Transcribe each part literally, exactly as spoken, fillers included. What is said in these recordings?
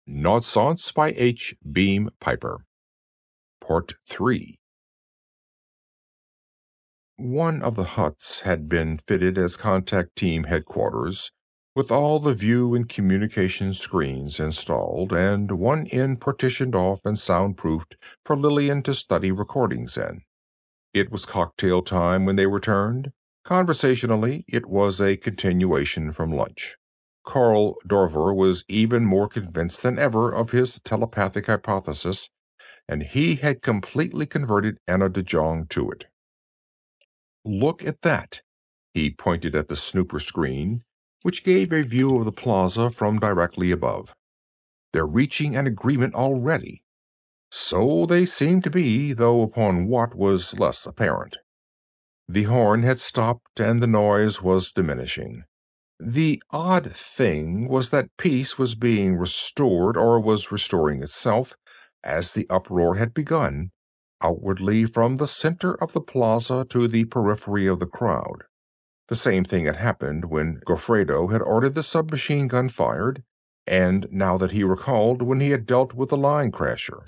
Nonsense by H. Beam Piper. Part three. One of the huts had been fitted as contact team headquarters, with all the view and communication screens installed, and one end partitioned off and soundproofed for Lillian to study recordings in. It was cocktail time when they returned. Conversationally, it was a continuation from lunch. Carl Dorver was even more convinced than ever of his telepathic hypothesis, and he had completely converted Anna de Jong to it. "Look at that." He pointed at the snooper screen, which gave a view of the plaza from directly above. "They're reaching an agreement already." So they seemed to be, though upon what was less apparent. The horn had stopped, and the noise was diminishing. The odd thing was that peace was being restored, or was restoring itself, as the uproar had begun, outwardly from the center of the plaza to the periphery of the crowd. The same thing had happened when Goffredo had ordered the submachine gun fired, and now that he recalled when he had dealt with the line crasher.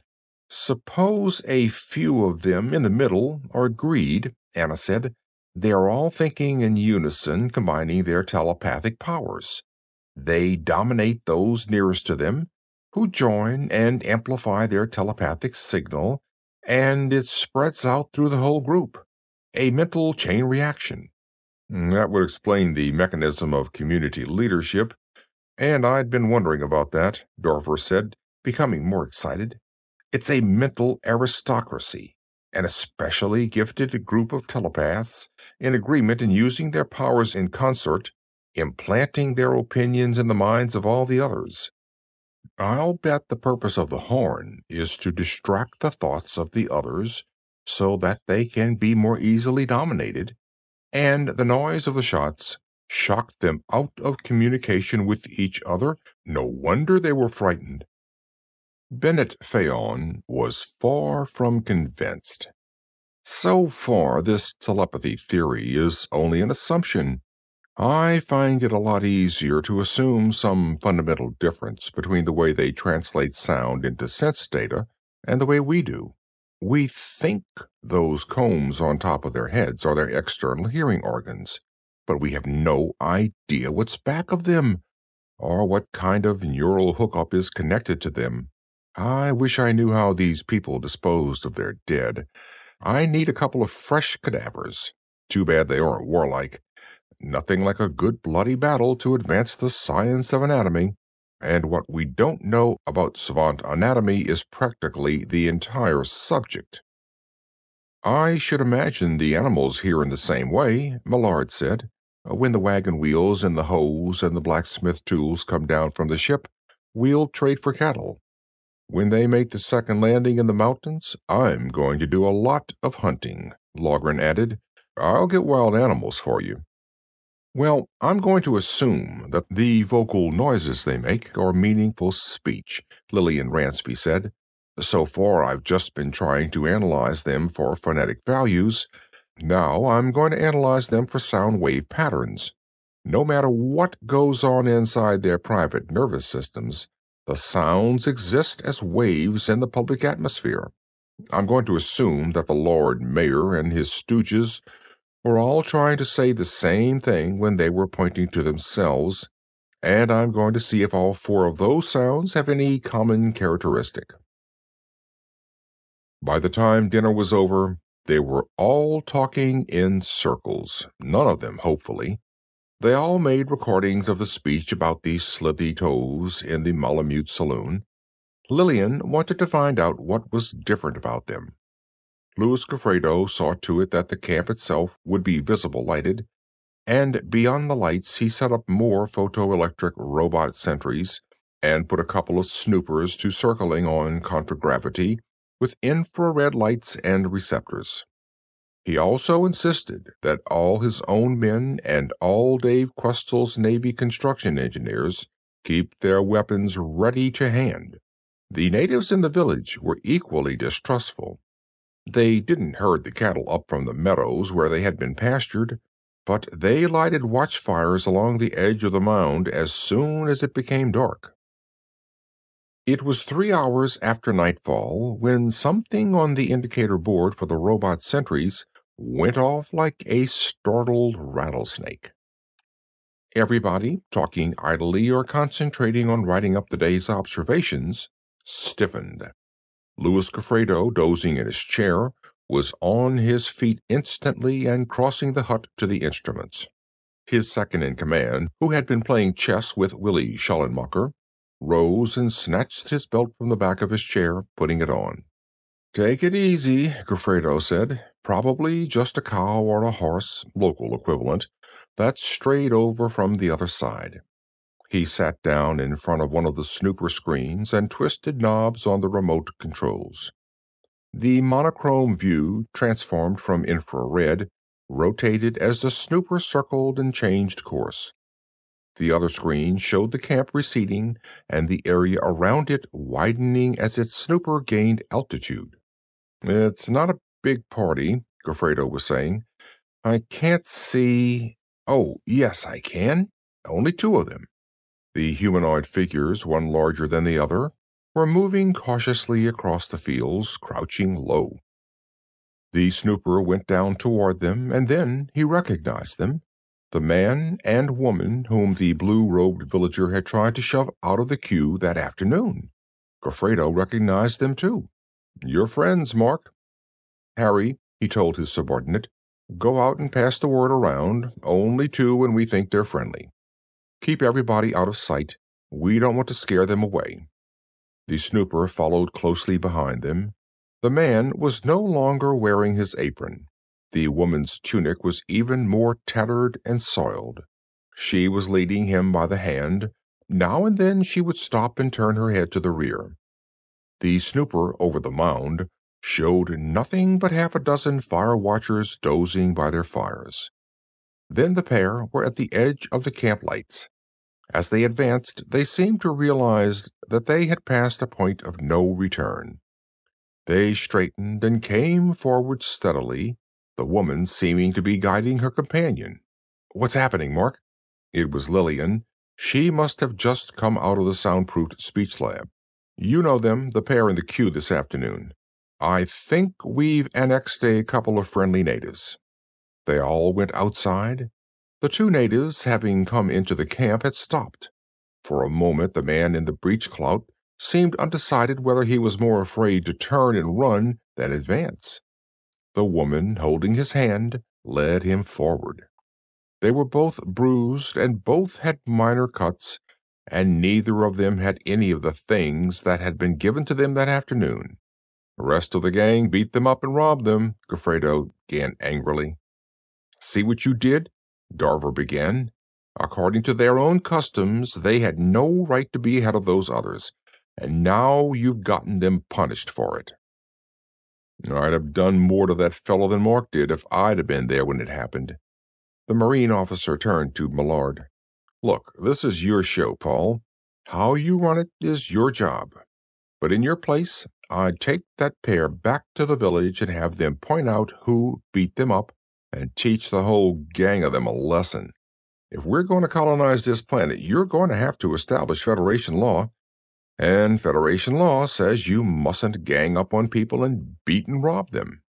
"Suppose a few of them in the middle are agreed," Anna said. "They are all thinking in unison, combining their telepathic powers. They dominate those nearest to them, who join and amplify their telepathic signal, and it spreads out through the whole group. A mental chain reaction." "That would explain the mechanism of community leadership, and I'd been wondering about that," Dorver said, becoming more excited. "It's a mental aristocracy, an especially gifted group of telepaths, in agreement and using their powers in concert, implanting their opinions in the minds of all the others. I'll bet the purpose of the horn is to distract the thoughts of the others so that they can be more easily dominated, and the noise of the shots shocked them out of communication with each other. No wonder they were frightened." Bennett Phaon was far from convinced. "So far, this telepathy theory is only an assumption. I find it a lot easier to assume some fundamental difference between the way they translate sound into sense data and the way we do. We think those combs on top of their heads are their external hearing organs, but we have no idea what's back of them, or what kind of neural hookup is connected to them. I wish I knew how these people disposed of their dead. I need a couple of fresh cadavers. Too bad they aren't warlike. Nothing like a good bloody battle to advance the science of anatomy, and what we don't know about savant anatomy is practically the entire subject." "I should imagine the animals hear in the same way," Millard said. "When the wagon wheels and the hoes and the blacksmith tools come down from the ship, we'll trade for cattle. When they make the second landing in the mountains, I'm going to do a lot of hunting," Logren added. "I'll get wild animals for you." "Well, I'm going to assume that the vocal noises they make are meaningful speech," Lillian Ransby said. "So far, I've just been trying to analyze them for phonetic values. Now I'm going to analyze them for sound wave patterns. No matter what goes on inside their private nervous systems, the sounds exist as waves in the public atmosphere. I'm going to assume that the Lord Mayor and his stooges were all trying to say the same thing when they were pointing to themselves, and I'm going to see if all four of those sounds have any common characteristic." By the time dinner was over, they were all talking in circles, none of them hopefully. They all made recordings of the speech about the slithy toes in the Malamute saloon. Lillian wanted to find out what was different about them. Louis Goffredo saw to it that the camp itself would be visible lighted, and beyond the lights he set up more photoelectric robot sentries and put a couple of snoopers to circling on contragravity with infrared lights and receptors. He also insisted that all his own men and all Dave Questel's Navy construction engineers keep their weapons ready to hand. The natives in the village were equally distrustful. They didn't herd the cattle up from the meadows where they had been pastured, but they lighted watchfires along the edge of the mound as soon as it became dark. It was three hours after nightfall when something on the indicator board for the robot sentries went off like a startled rattlesnake. Everybody, talking idly or concentrating on writing up the day's observations, stiffened. Louis Gofredo, dozing in his chair, was on his feet instantly and crossing the hut to the instruments. His second-in-command, who had been playing chess with Willi Schallenmacher, rose and snatched his belt from the back of his chair, putting it on. "Take it easy," Gofredo said. "Probably just a cow or a horse, local equivalent, that strayed over from the other side." He sat down in front of one of the snooper screens and twisted knobs on the remote controls. The monochrome view, transformed from infrared, rotated as the snooper circled and changed course. The other screen showed the camp receding and the area around it widening as its snooper gained altitude. "It's not a big party," Gofredo was saying. "I can't see... Oh, yes, I can. Only two of them." The humanoid figures, one larger than the other, were moving cautiously across the fields, crouching low. The snooper went down toward them, and then he recognized them, the man and woman whom the blue-robed villager had tried to shove out of the queue that afternoon. Gofredo recognized them, too. "Your friends, Mark." "Harry," he told his subordinate, "go out and pass the word around. Only two when we think they're friendly. Keep everybody out of sight. We don't want to scare them away." The snooper followed closely behind them. The man was no longer wearing his apron. The woman's tunic was even more tattered and soiled. She was leading him by the hand. Now and then she would stop and turn her head to the rear. The snooper over the mound showed nothing but half a dozen fire watchers dozing by their fires. Then the pair were at the edge of the camp lights. As they advanced, they seemed to realize that they had passed a point of no return. They straightened and came forward steadily, the woman seeming to be guiding her companion. "What's happening, Mark?" It was Lillian. She must have just come out of the soundproofed speech lab. "You know them, the pair in the queue this afternoon. I think we've annexed a couple of friendly natives." They all went outside. The two natives, having come into the camp, had stopped. For a moment the man in the breechclout seemed undecided whether he was more afraid to turn and run than advance. The woman, holding his hand, led him forward. They were both bruised and both had minor cuts, and neither of them had any of the things that had been given to them that afternoon. "The rest of the gang beat them up and robbed them," Gofredo began angrily. "See what you did?" Darver began. "According to their own customs, they had no right to be ahead of those others, and now you've gotten them punished for it." "I'd have done more to that fellow than Mark did if I'd have been there when it happened." The Marine officer turned to Millard. "Look, this is your show, Paul. How you run it is your job. But in your place, I'd take that pair back to the village and have them point out who beat them up and teach the whole gang of them a lesson. If we're going to colonize this planet, you're going to have to establish Federation law. And Federation law says you mustn't gang up on people and beat and rob them.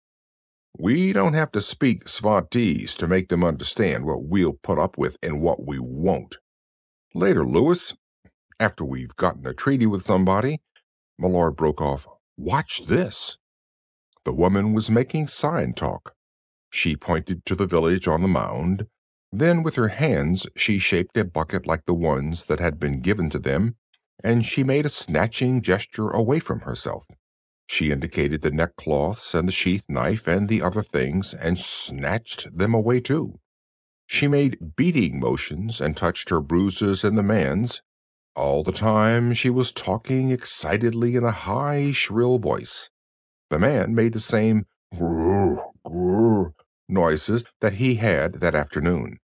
We don't have to speak Svatese to make them understand what we'll put up with and what we won't. Later, Louis, after we've gotten a treaty with somebody." Millard broke off. "Watch this." The woman was making sign talk. She pointed to the village on the mound. Then with her hands she shaped a bucket like the ones that had been given to them, and she made a snatching gesture away from herself. She indicated the neckcloths and the sheath knife and the other things, and snatched them away too. She made beating motions and touched her bruises and the man's. All the time she was talking excitedly in a high, shrill voice. The man made the same grrr, grrr noises that he had that afternoon.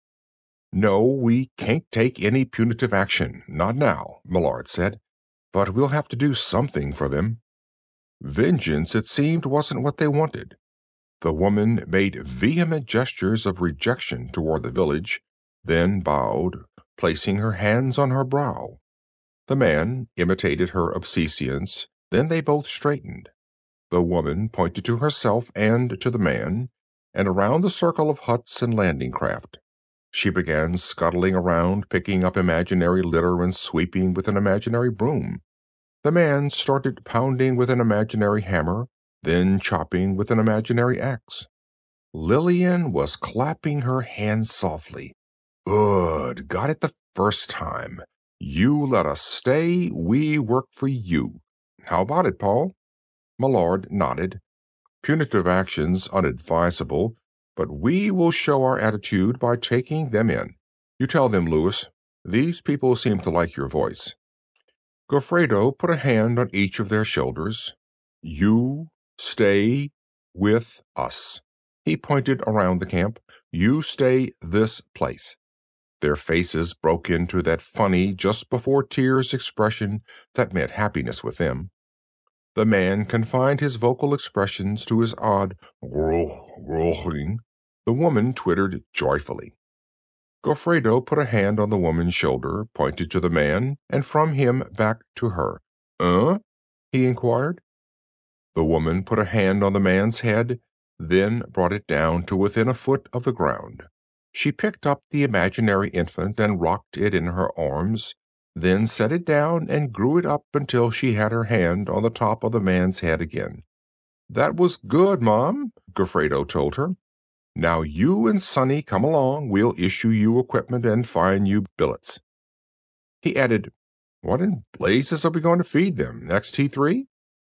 "No, we can't take any punitive action, not now," Millard said. "But we'll have to do something for them." Vengeance, it seemed, wasn't what they wanted. The woman made vehement gestures of rejection toward the village, then bowed, placing her hands on her brow. The man imitated her obeisance, then they both straightened. The woman pointed to herself and to the man, and around the circle of huts and landing craft. She began scuttling around, picking up imaginary litter and sweeping with an imaginary broom. The man started pounding with an imaginary hammer, then chopping with an imaginary axe. Lillian was clapping her hands softly. Good, got it the first time. You let us stay, we work for you. How about it, Paul? Millard nodded. Punitive actions unadvisable, but we will show our attitude by taking them in. You tell them, Lewis. These people seem to like your voice. Goffredo put a hand on each of their shoulders. You stay with us. He pointed around the camp. You stay this place. Their faces broke into that funny, just before tears expression that meant happiness with them. The man confined his vocal expressions to his odd "groch, groching." The woman twittered joyfully. Goffredo put a hand on the woman's shoulder, pointed to the man, and from him back to her. "Uh?" he inquired. The woman put a hand on the man's head, then brought it down to within a foot of the ground. She picked up the imaginary infant and rocked it in her arms, then set it down and grew it up until she had her hand on the top of the man's head again. "That was good, Mom," Goffredo told her. "Now you and Sonny come along. We'll issue you equipment and find you billets." He added, "What in blazes are we going to feed them? X T three?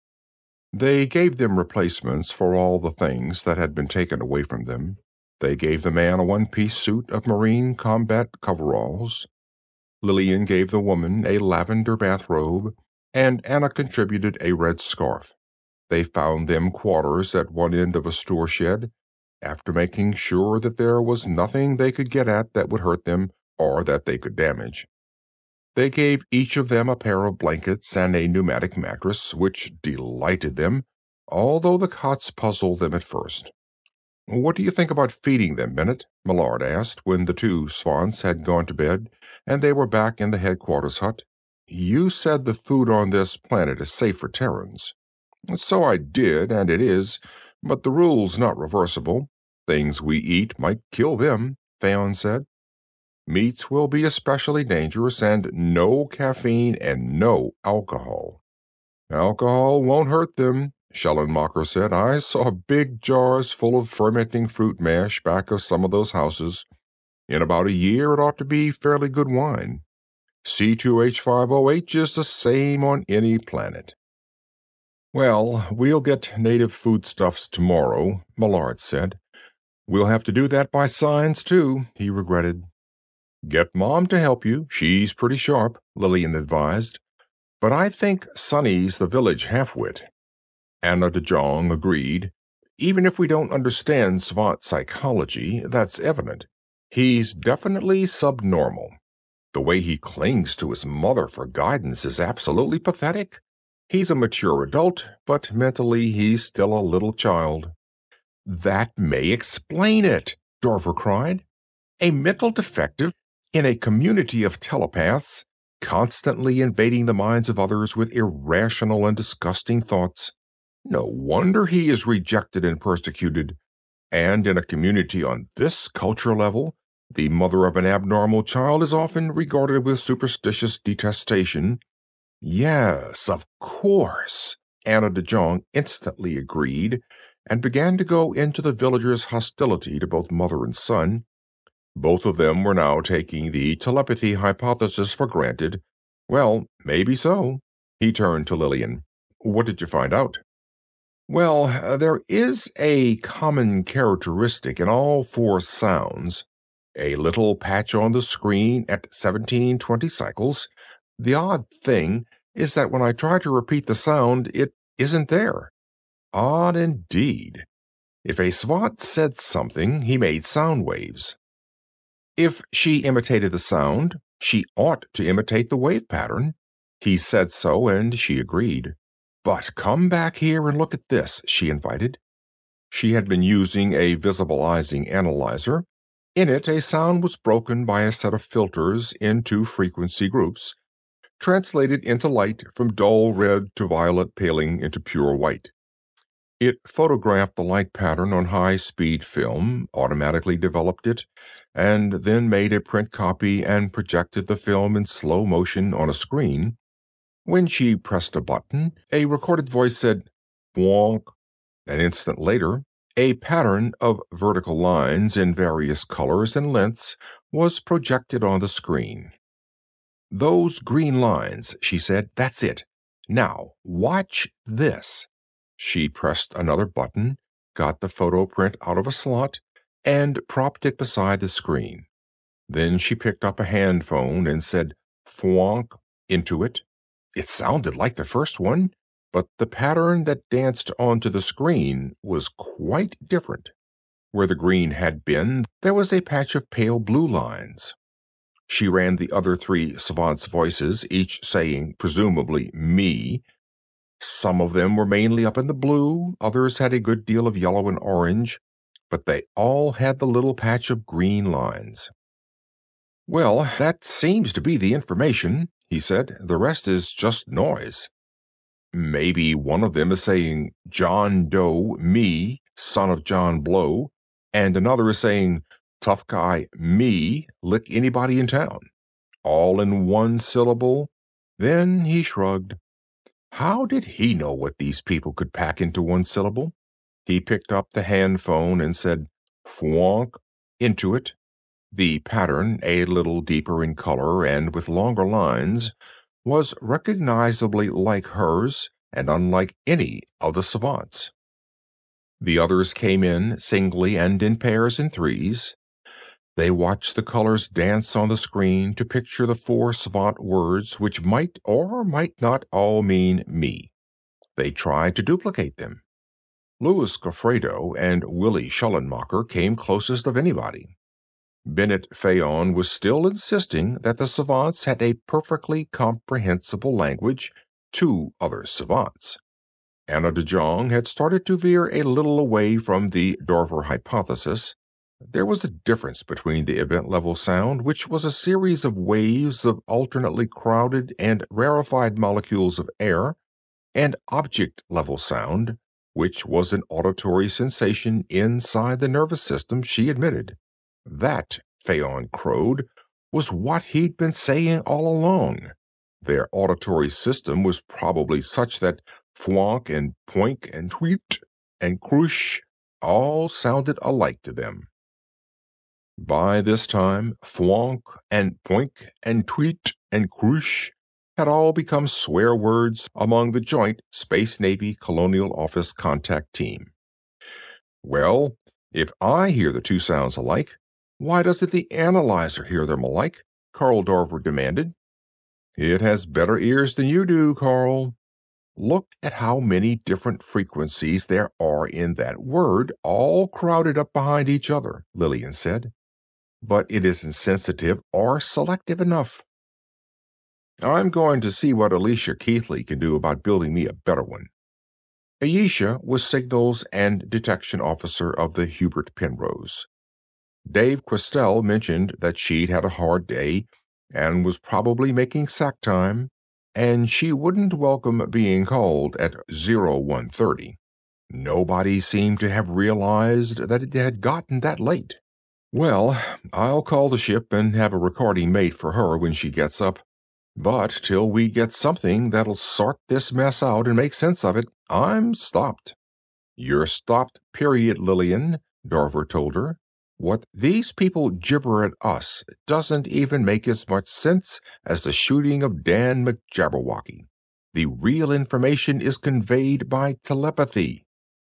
They gave them replacements for all the things that had been taken away from them. They gave the man a one-piece suit of marine combat coveralls. Lillian gave the woman a lavender bathrobe, and Anna contributed a red scarf. They found them quarters at one end of a store shed, after making sure that there was nothing they could get at that would hurt them or that they could damage. They gave each of them a pair of blankets and a pneumatic mattress, which delighted them, although the cots puzzled them at first. "What do you think about feeding them, Bennett?" Millard asked when the two Svants had gone to bed and they were back in the headquarters hut. "You said the food on this planet is safe for Terrans." "So I did, and it is, but the rule's not reversible. Things we eat might kill them," Theon said. "Meats will be especially dangerous, and no caffeine and no alcohol." "Alcohol won't hurt them," Schellenmacher said. "I saw big jars full of fermenting fruit mash back of some of those houses. In about a year it ought to be fairly good wine. C two H five O H is the same on any planet." "Well, we'll get native foodstuffs tomorrow," Millard said. "We'll have to do that by signs, too," he regretted. "Get Mom to help you. She's pretty sharp," Lillian advised. "But I think Sonny's the village half-wit." Anna de Jong agreed. "Even if we don't understand Svant psychology, that's evident. He's definitely subnormal. The way he clings to his mother for guidance is absolutely pathetic. He's a mature adult, but mentally he's still a little child." "That may explain it," Dorver cried. "A mental defective in a community of telepaths, constantly invading the minds of others with irrational and disgusting thoughts. No wonder he is rejected and persecuted. And in a community on this culture level, the mother of an abnormal child is often regarded with superstitious detestation." "Yes, of course," Anna de Jong instantly agreed, and began to go into the villagers' hostility to both mother and son. Both of them were now taking the telepathy hypothesis for granted. "Well, maybe so." He turned to Lillian. "What did you find out?" "Well, uh, there is a common characteristic in all four sounds. A little patch on the screen at seventeen twenty cycles. The odd thing is that when I try to repeat the sound, it isn't there." "Odd indeed. If a Svant said something, he made sound waves. If she imitated the sound, she ought to imitate the wave pattern. He said so, and she agreed. But come back here and look at this," she invited. She had been using a visibilizing analyzer. In it, a sound was broken by a set of filters into frequency groups. translated into light from dull red to violet paling into pure white. It photographed the light pattern on high-speed film, automatically developed it, and then made a print copy and projected the film in slow motion on a screen. When she pressed a button, a recorded voice said, "Wonk." An instant later, a pattern of vertical lines in various colors and lengths was projected on the screen. "Those green lines," she said, "that's it. Now, watch this." She pressed another button, got the photo print out of a slot, and propped it beside the screen. Then she picked up a hand phone and said, "Fwonk," into it. It sounded like the first one, but the pattern that danced onto the screen was quite different. Where the green had been, there was a patch of pale blue lines. She ran the other three savants' voices, each saying, presumably, "me." Some of them were mainly up in the blue, others had a good deal of yellow and orange, but they all had the little patch of green lines. "Well, that seems to be the information," he said. "The rest is just noise. Maybe one of them is saying, 'John Doe, me, son of John Blow,' and another is saying, 'Tough guy, me, lick anybody in town,' all in one syllable." Then he shrugged. How did he know what these people could pack into one syllable? He picked up the hand phone and said, "Fwonk," into it. The pattern, a little deeper in color and with longer lines, was recognizably like hers and unlike any of the savants. The others came in singly and in pairs and threes. They watched the colors dance on the screen to picture the four savant words which might or might not all mean me. They tried to duplicate them. Louis Goffredo and Willie Schellenmacher came closest of anybody. Bennett Phaon was still insisting that the savants had a perfectly comprehensible language to other savants. Anna de Jong had started to veer a little away from the Dorver hypothesis. There was a difference between the event-level sound, which was a series of waves of alternately crowded and rarefied molecules of air, and object-level sound, which was an auditory sensation inside the nervous system, she admitted. That, Phaon crowed, was what he'd been saying all along. Their auditory system was probably such that fwonk and poink and tweet and croosh all sounded alike to them. By this time, fwonk and poink and tweet and croosh had all become swear words among the joint Space Navy Colonial Office contact team. "Well, if I hear the two sounds alike, why doesn't the analyzer hear them alike?" Carl Dorver demanded. "It has better ears than you do, Carl." "Look at how many different frequencies there are in that word, all crowded up behind each other," Lillian said. "But it isn't sensitive or selective enough." "I'm going to see what Alicia Keithley can do about building me a better one." Ayesha was signals and detection officer of the Hubert Penrose. Dave Questel mentioned that she'd had a hard day and was probably making sack time, and she wouldn't welcome being called at zero one thirty. Nobody seemed to have realized that it had gotten that late. "Well, I'll call the ship and have a recording made for her when she gets up. But till we get something that'll sort this mess out and make sense of it, I'm stopped." "You're stopped, period, Lillian," Dorver told her. "What these people gibber at us doesn't even make as much sense as the shooting of Dan McJabberwocky. The real information is conveyed by telepathy."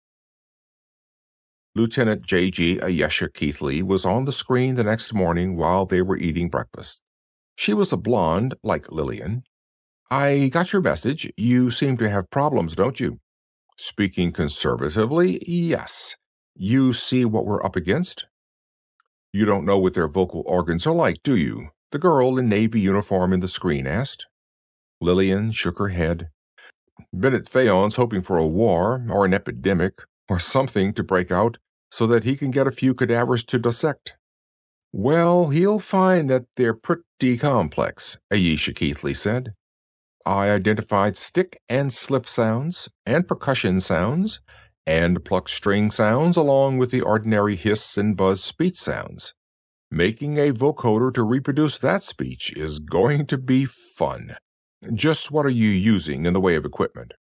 Lieutenant J G Ayesha Keithley was on the screen the next morning while they were eating breakfast. She was a blonde, like Lillian. "I got your message. You seem to have problems, don't you?" "Speaking conservatively, yes. You see what we're up against?" "You don't know what their vocal organs are like, do you?" the girl in Navy uniform in the screen asked. Lillian shook her head. "Bennett Phaon's hoping for a war, or an epidemic, or something to break out so that he can get a few cadavers to dissect." "Well, he'll find that they're pretty complex," Ayesha Keithley said. I identified stick and slip sounds, and percussion sounds, and pluck string sounds along with the ordinary hiss and buzz speech sounds. Making a vocoder to reproduce that speech is going to be fun. Just what are you using in the way of equipment?"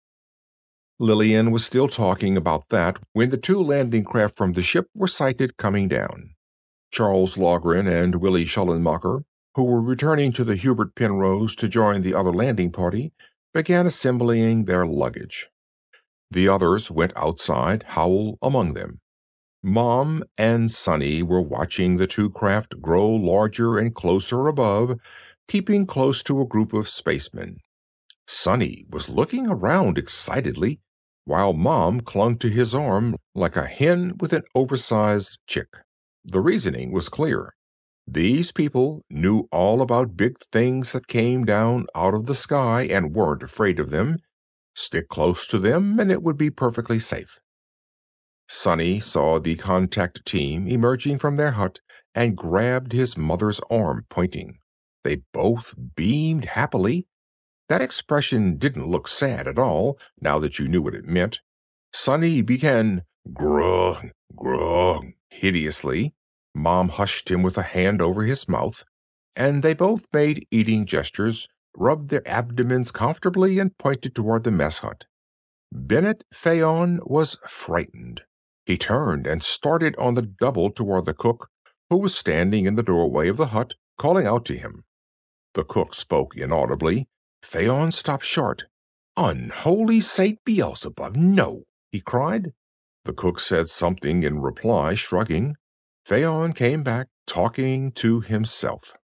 Lillian was still talking about that when the two landing craft from the ship were sighted coming down. Charles Logren and Willie Schollenmacher, who were returning to the Hubert Penrose to join the other landing party, began assembling their luggage. The others went outside, Howell among them. Mom and Sonny were watching the two craft grow larger and closer above, keeping close to a group of spacemen. Sonny was looking around excitedly, while Mom clung to his arm like a hen with an oversized chick. The reasoning was clear. These people knew all about big things that came down out of the sky and weren't afraid of them. Stick close to them and it would be perfectly safe. Sonny saw the contact team emerging from their hut and grabbed his mother's arm, pointing. They both beamed happily. That expression didn't look sad at all, now that you knew what it meant. Sonny began grugh, grugh, hideously. Mom hushed him with a hand over his mouth, and they both made eating gestures, rubbed their abdomens comfortably, and pointed toward the mess hut. Bennett Phaon was frightened. He turned and started on the double toward the cook, who was standing in the doorway of the hut, calling out to him. The cook spoke inaudibly. Phaon stopped short. "Unholy Saint Beelzebub, no!" he cried. The cook said something in reply, shrugging. Phaon came back, talking to himself.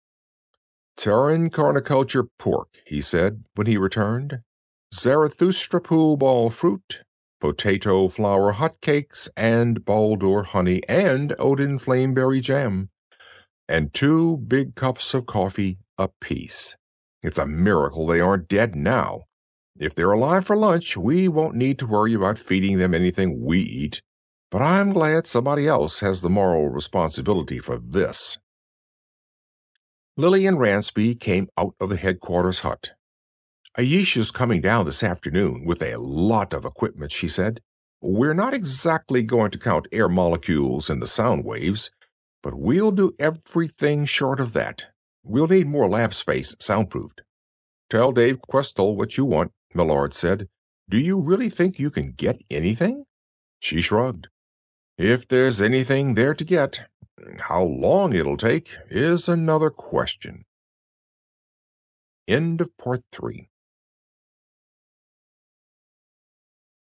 "Terran carniculture pork," he said when he returned. "Zarathustra pool ball fruit, potato flour hotcakes, and Baldur honey, and Odin flameberry jam, and two big cups of coffee apiece. It's a miracle they aren't dead now. If they're alive for lunch, we won't need to worry about feeding them anything we eat. But I'm glad somebody else has the moral responsibility for this." Lillian Ransby came out of the headquarters hut. "Ayesha's coming down this afternoon with a lot of equipment," she said. "We're not exactly going to count air molecules in the sound waves, but we'll do everything short of that. We'll need more lab space soundproofed." "Tell Dave Questel what you want," Millard said. "Do you really think you can get anything?" She shrugged. "If there's anything there to get. How long it'll take is another question." End of part three.